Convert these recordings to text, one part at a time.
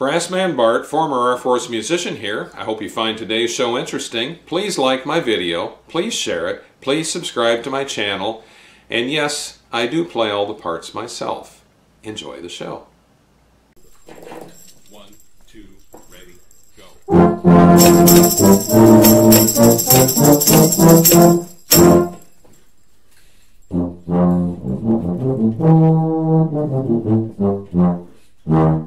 Brassman Bart, former Air Force musician here. I hope you find today's show interesting. Please like my video, please share it, please subscribe to my channel, and yes, I do play all the parts myself. Enjoy the show. 1, 2, ready, go.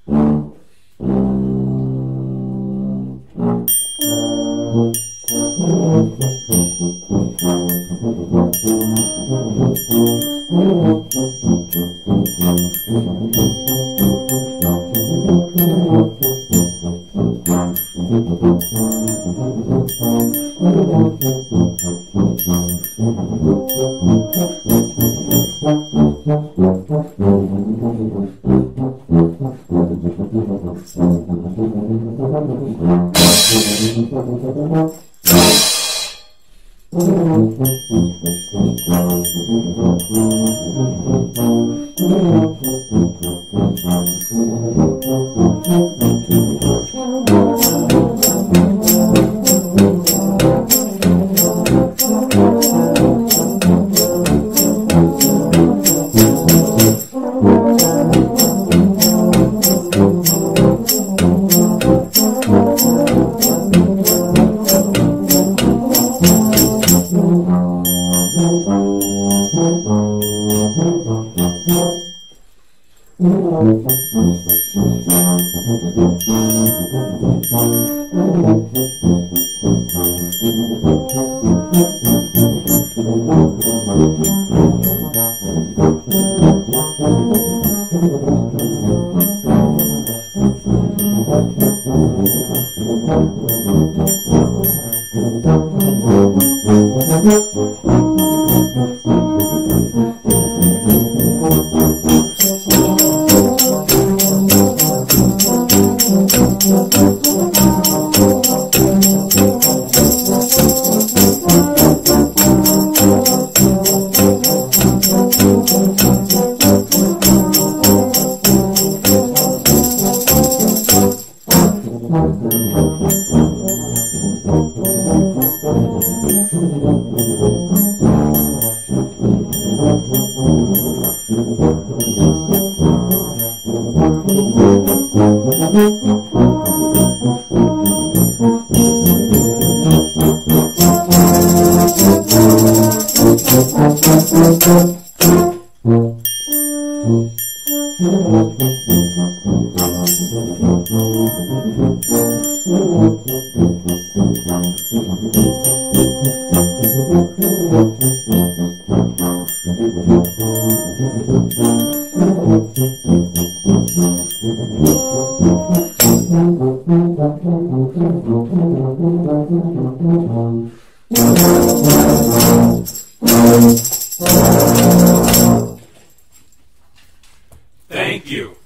Thank you.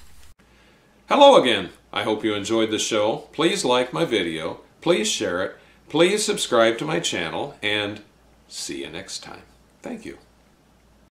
Hello again. I hope you enjoyed the show. Please like my video, please share it, please subscribe to my channel, and see you next time. Thank you.